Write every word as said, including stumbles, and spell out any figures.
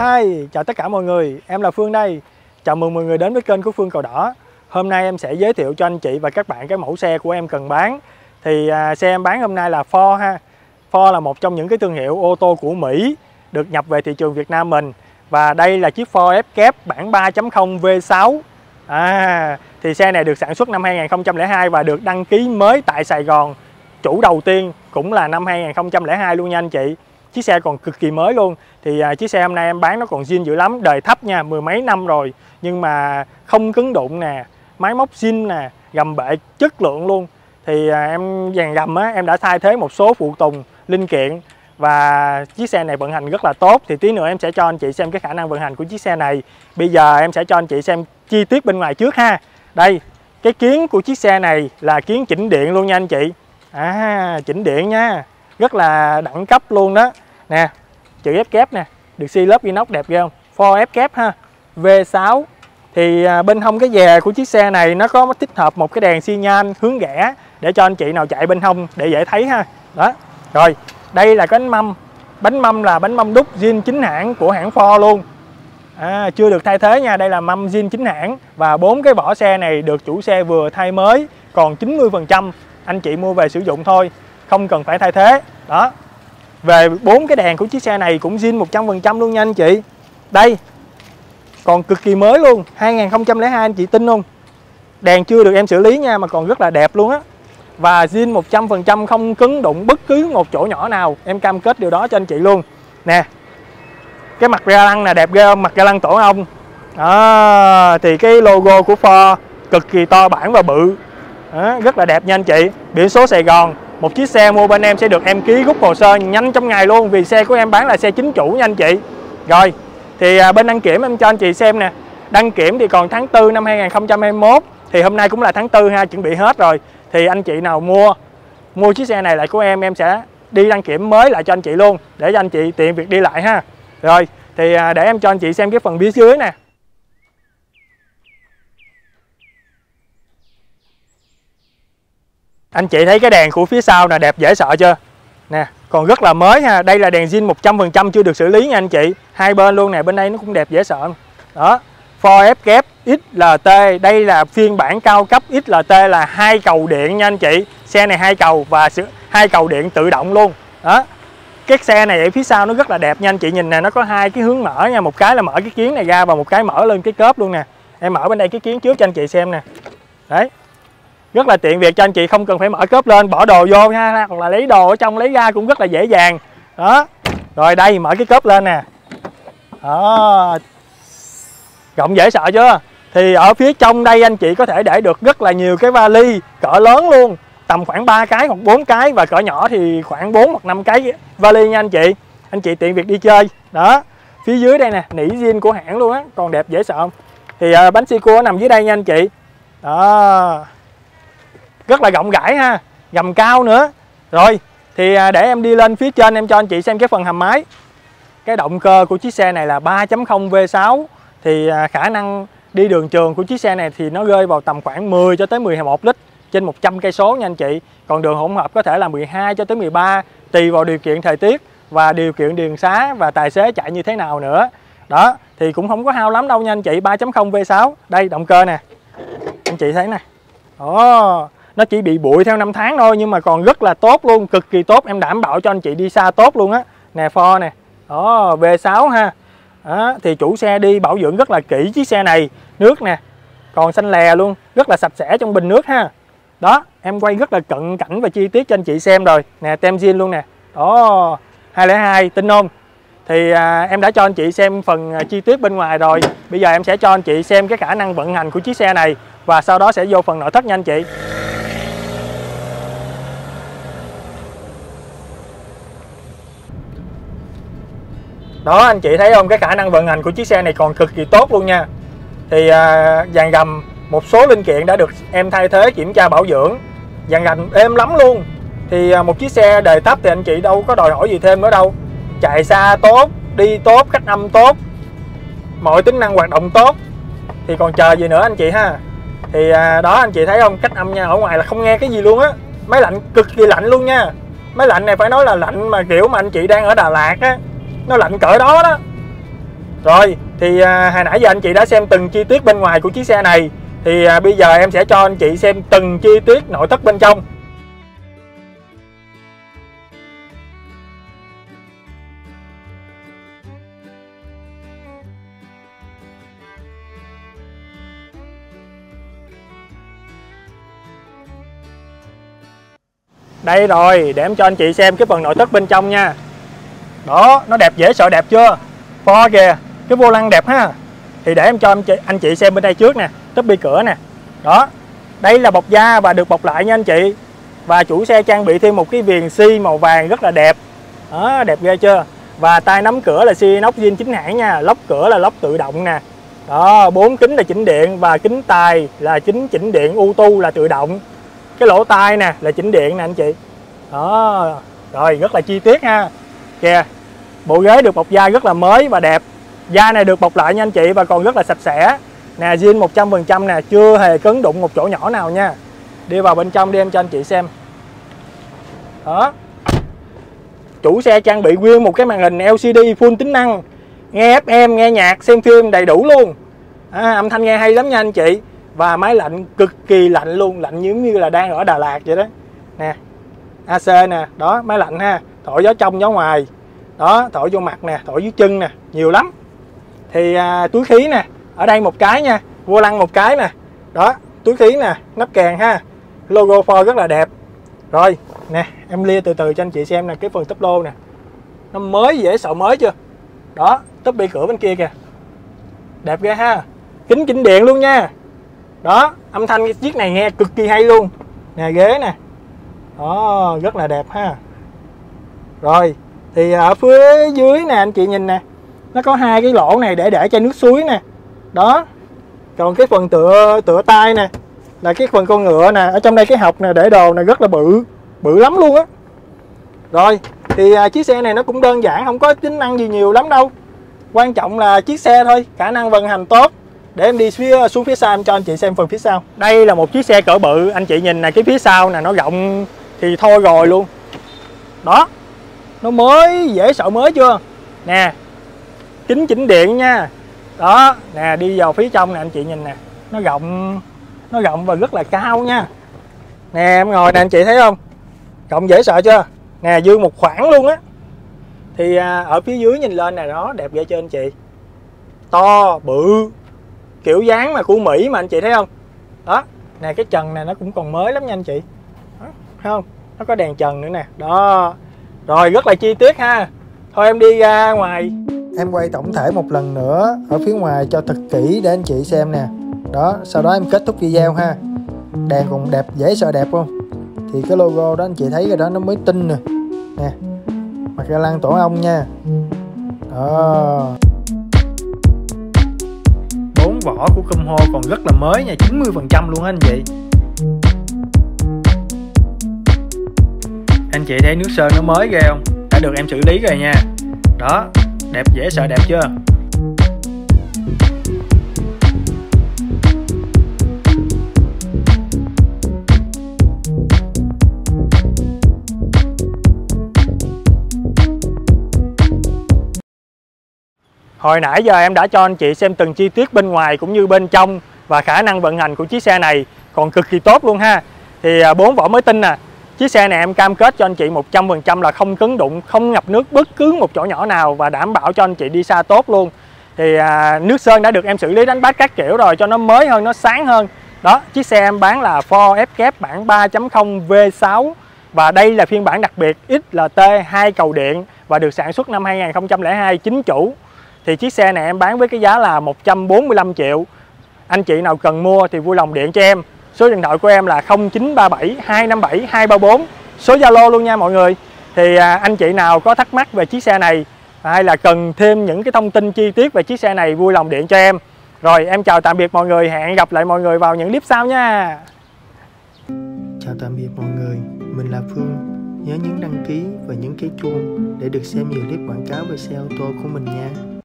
Hi, chào tất cả mọi người, em là Phương đây. Chào mừng mọi người đến với kênh của Phương Cầu Đỏ. Hôm nay em sẽ giới thiệu cho anh chị và các bạn cái mẫu xe của em cần bán. Thì à, xe em bán hôm nay là Ford ha. Ford là một trong những cái thương hiệu ô tô của Mỹ được nhập về thị trường Việt Nam mình. Và đây là chiếc Ford F-Cap bản ba chấm không V sáu. À, thì xe này được sản xuất năm hai nghìn không trăm lẻ hai và được đăng ký mới tại Sài Gòn. Chủ đầu tiên cũng là năm hai nghìn không trăm lẻ hai luôn nha anh chị. Chiếc xe còn cực kỳ mới luôn. Thì à, chiếc xe hôm nay em bán nó còn zin dữ lắm. Đời thấp nha, mười mấy năm rồi. Nhưng mà không cứng đụng nè, máy móc zin nè, gầm bệ chất lượng luôn. Thì à, em dàn gầm á, em đã thay thế một số phụ tùng, linh kiện. Và chiếc xe này vận hành rất là tốt. Thì tí nữa em sẽ cho anh chị xem cái khả năng vận hành của chiếc xe này. Bây giờ em sẽ cho anh chị xem chi tiết bên ngoài trước ha. Đây, cái kiến của chiếc xe này là kiến chỉnh điện luôn nha anh chị. À, chỉnh điện nha, rất là đẳng cấp luôn đó. Nè, chữ F-Cap nè, được xi lớp inox đẹp ghê không? Ford F-Cap ha, V sáu. Thì à, bên hông cái dè của chiếc xe này nó có tích hợp một cái đèn xi nhan hướng rẽ để cho anh chị nào chạy bên hông để dễ thấy ha. Đó. Rồi, đây là cái bánh mâm. Bánh mâm là bánh mâm đúc zin chính hãng của hãng Ford luôn. À, chưa được thay thế nha, đây là mâm zin chính hãng. Và bốn cái vỏ xe này được chủ xe vừa thay mới, còn chín mươi phần trăm anh chị mua về sử dụng thôi, không cần phải thay thế. Đó. Về bốn cái đèn của chiếc xe này cũng zin một trăm phần trăm luôn nha anh chị. Đây, còn cực kỳ mới luôn, hai nghìn không trăm lẻ hai anh chị tin không? Đèn chưa được em xử lý nha, mà còn rất là đẹp luôn á. Và zin một trăm phần trăm không cứng đụng bất cứ một chỗ nhỏ nào, em cam kết điều đó cho anh chị luôn. Nè, cái mặt ga lăng là đẹp ghê không? Mặt ga lăng tổ ong. Đó, thì cái logo của Ford cực kỳ to bản và bự. Đó, rất là đẹp nha anh chị. Biển số Sài Gòn. Một chiếc xe mua bên em sẽ được em ký rút hồ sơ nhanh trong ngày luôn, vì xe của em bán là xe chính chủ nha anh chị. Rồi, thì à, bên đăng kiểm em cho anh chị xem nè. Đăng kiểm thì còn tháng tư năm hai nghìn không trăm hai mươi mốt. Thì hôm nay cũng là tháng tư ha, chuẩn bị hết rồi. Thì anh chị nào mua mua chiếc xe này lại của em, em sẽ đi đăng kiểm mới lại cho anh chị luôn, để cho anh chị tiện việc đi lại ha. Rồi, thì à, để em cho anh chị xem cái phần phía dưới nè. Anh chị thấy cái đèn của phía sau là đẹp dễ sợ chưa? Nè, còn rất là mới ha. Đây là đèn zin một trăm phần trăm chưa được xử lý nha anh chị. Hai bên luôn nè, bên đây nó cũng đẹp dễ sợ. Đó, Ford F-Cap ích lờ tê. Đây là phiên bản cao cấp ích lờ tê, là hai cầu điện nha anh chị. Xe này hai cầu và hai cầu điện tự động luôn. Đó. Cái xe này ở phía sau nó rất là đẹp nha anh chị. Nhìn nè, nó có hai cái hướng mở nha. Một cái là mở cái kiến này ra và một cái mở lên cái cốp luôn nè. Em mở bên đây cái kiến trước cho anh chị xem nè. Đấy. Rất là tiện việc cho anh chị, không cần phải mở cốp lên bỏ đồ vô ha, hoặc là lấy đồ ở trong lấy ra cũng rất là dễ dàng. Đó. Rồi đây, mở cái cốp lên nè. Đó. Rộng dễ sợ chưa? Thì ở phía trong đây anh chị có thể để được rất là nhiều cái vali cỡ lớn luôn, tầm khoảng ba cái hoặc bốn cái, và cỡ nhỏ thì khoảng bốn hoặc năm cái vali nha anh chị. Anh chị tiện việc đi chơi. Đó. Phía dưới đây nè, nỉ zin của hãng luôn á, còn đẹp dễ sợ không? Thì uh, bánh xi cua nằm dưới đây nha anh chị. Đó. Rất là rộng rãi ha, gầm cao nữa. Rồi, thì để em đi lên phía trên em cho anh chị xem cái phần hầm máy. Cái động cơ của chiếc xe này là ba chấm không V sáu. Thì khả năng đi đường trường của chiếc xe này thì nó rơi vào tầm khoảng mười cho tới mười một lít trên một trăm cây số nha anh chị. Còn đường hỗn hợp có thể là mười hai cho tới mười ba, tùy vào điều kiện thời tiết và điều kiện đường xá và tài xế chạy như thế nào nữa. Đó, thì cũng không có hao lắm đâu nha anh chị. Ba chấm không V sáu. Đây, động cơ nè, anh chị thấy nè. Ồ, nó chỉ bị bụi theo năm tháng thôi, nhưng mà còn rất là tốt luôn, cực kỳ tốt. Em đảm bảo cho anh chị đi xa tốt luôn á. Nè, Ford nè. Đó, V sáu ha. Đó, thì chủ xe đi bảo dưỡng rất là kỹ chiếc xe này. Nước nè, còn xanh lè luôn, rất là sạch sẽ trong bình nước ha. Đó, em quay rất là cận cảnh và chi tiết cho anh chị xem rồi. Nè, tem zin luôn nè. Đó, hai không hai, tin không? Thì à, em đã cho anh chị xem phần à, chi tiết bên ngoài rồi. Bây giờ em sẽ cho anh chị xem cái khả năng vận hành của chiếc xe này, và sau đó sẽ vô phần nội thất nha anh chị. Đó, anh chị thấy không, cái khả năng vận hành của chiếc xe này còn cực kỳ tốt luôn nha. Thì à, dàn gầm một số linh kiện đã được em thay thế kiểm tra bảo dưỡng. Dàn gầm êm lắm luôn. Thì à, một chiếc xe đời thấp thì anh chị đâu có đòi hỏi gì thêm nữa đâu. Chạy xa tốt, đi tốt, cách âm tốt, mọi tính năng hoạt động tốt, thì còn chờ gì nữa anh chị ha. Thì à, đó anh chị thấy không, cách âm nha, ở ngoài là không nghe cái gì luôn á. Máy lạnh cực kỳ lạnh luôn nha. Máy lạnh này phải nói là lạnh mà kiểu mà anh chị đang ở Đà Lạt á, nó lạnh cỡ đó đó. Rồi thì à, hồi nãy giờ anh chị đã xem từng chi tiết bên ngoài của chiếc xe này. Thì à, bây giờ em sẽ cho anh chị xem từng chi tiết nội thất bên trong. Đây rồi, để em cho anh chị xem cái phần nội thất bên trong nha. Đó, nó đẹp dễ sợ đẹp chưa? Pho kìa, cái vô lăng đẹp ha. Thì để em cho anh chị, anh chị xem bên đây trước nè, túp bi cửa nè. Đó, đây là bọc da và được bọc lại nha anh chị. Và chủ xe trang bị thêm một cái viền xi màu vàng rất là đẹp. Đó, đẹp ghê chưa? Và tay nắm cửa là xi inox zin chính hãng nha, lốc cửa là lốc tự động nè. Đó, bốn kính là chỉnh điện và kính tài là chính chỉnh điện auto là tự động. Cái lỗ tai nè là chỉnh điện nè anh chị. Đó, rồi rất là chi tiết ha. Kìa, bộ ghế được bọc da rất là mới và đẹp. Da này được bọc lại nha anh chị và còn rất là sạch sẽ. Nè, zin một trăm phần trăm nè, chưa hề cấn đụng một chỗ nhỏ nào nha. Đi vào bên trong đi em cho anh chị xem. Đó. Chủ xe trang bị nguyên một cái màn hình lờ xê đê full tính năng, nghe ép em, nghe nhạc, xem phim đầy đủ luôn. À, âm thanh nghe hay lắm nha anh chị. Và máy lạnh cực kỳ lạnh luôn, lạnh giống như là đang ở Đà Lạt vậy đó. Nè, a xê nè, đó, máy lạnh ha, thổi gió trong gió ngoài. Đó, thổi vô mặt nè, thổi dưới chân nè, nhiều lắm. Thì à, túi khí nè, ở đây một cái nha, vô lăng một cái nè. Đó, túi khí nè, nắp kèn ha. Logo Ford rất là đẹp. Rồi, nè, em lia từ từ cho anh chị xem nè, cái phần túp lô nè. Nó mới dễ sợ mới chưa? Đó, túp bi cửa bên kia kìa. Đẹp ghê ha. Kính chỉnh điện luôn nha. Đó, âm thanh cái chiếc này nghe cực kỳ hay luôn. Nè, ghế nè. Đó, rất là đẹp ha. Rồi, thì ở phía dưới nè anh chị nhìn nè, nó có hai cái lỗ này để để chai nước suối nè. Đó. Còn cái phần tựa tựa tay nè là cái phần con ngựa nè, ở trong đây cái hộc nè để đồ này rất là bự, bự lắm luôn á. Rồi, thì à, chiếc xe này nó cũng đơn giản, không có tính năng gì nhiều lắm đâu. Quan trọng là chiếc xe thôi, khả năng vận hành tốt. Để em đi phía, xuống phía sau em cho anh chị xem phần phía sau. Đây là một chiếc xe cỡ bự, anh chị nhìn nè, cái phía sau nè nó rộng thì thôi rồi luôn. Đó, nó mới dễ sợ mới chưa? Nè, kính chỉnh điện nha. Đó, nè, đi vào phía trong nè anh chị nhìn nè, nó rộng, nó rộng và rất là cao nha. Nè, em ngồi nè anh chị thấy không? Rộng dễ sợ chưa? Nè, dương một khoảng luôn á. Thì à, ở phía dưới nhìn lên nè, đó, đẹp ghê chưa anh chị? To, bự, kiểu dáng mà của Mỹ mà anh chị thấy không? Đó, nè cái trần này nó cũng còn mới lắm nha anh chị. Đó, thấy không? Nó có đèn trần nữa nè. Đó. Rồi rất là chi tiết ha. Thôi em đi ra ngoài. Em quay tổng thể một lần nữa ở phía ngoài cho thật kỹ để anh chị xem nè. Đó, sau đó em kết thúc video ha. Đèn còn đẹp dễ sợ đẹp không? Thì cái logo đó anh chị thấy rồi đó, nó mới tinh nè. Nè. Mặt ga lăng tổ ong nha. Đó. Bốn vỏ của Kumho còn rất là mới nha, chín mươi phần trăm luôn á anh chị. Anh chị thấy nước sơn nó mới ghê không? Đã được em xử lý rồi nha. Đó, đẹp dễ sợ đẹp chưa? Hồi nãy giờ em đã cho anh chị xem từng chi tiết bên ngoài cũng như bên trong và khả năng vận hành của chiếc xe này còn cực kỳ tốt luôn ha. Thì bốn vỏ mới tinh nè. Chiếc xe này em cam kết cho anh chị một trăm phần trăm là không cấn đụng, không ngập nước bất cứ một chỗ nhỏ nào và đảm bảo cho anh chị đi xa tốt luôn. Thì à, nước sơn đã được em xử lý đánh bát các kiểu rồi cho nó mới hơn, nó sáng hơn. Đó, chiếc xe em bán là Ford F-Cap bản ba chấm không V sáu và đây là phiên bản đặc biệt ích lờ tê hai cầu điện và được sản xuất năm hai nghìn không trăm lẻ hai chính chủ. Thì chiếc xe này em bán với cái giá là một trăm bốn mươi lăm triệu. Anh chị nào cần mua thì vui lòng điện cho em. Số điện thoại của em là không chín ba bảy hai năm bảy hai ba bốn. Số Zalo luôn nha mọi người. Thì à, anh chị nào có thắc mắc về chiếc xe này hay là cần thêm những cái thông tin chi tiết về chiếc xe này vui lòng điện cho em. Rồi em chào tạm biệt mọi người, hẹn gặp lại mọi người vào những clip sau nha. Chào tạm biệt mọi người, mình là Phương. Nhớ nhấn đăng ký và nhấn cái chuông để được xem nhiều clip quảng cáo về xe ô tô của mình nha.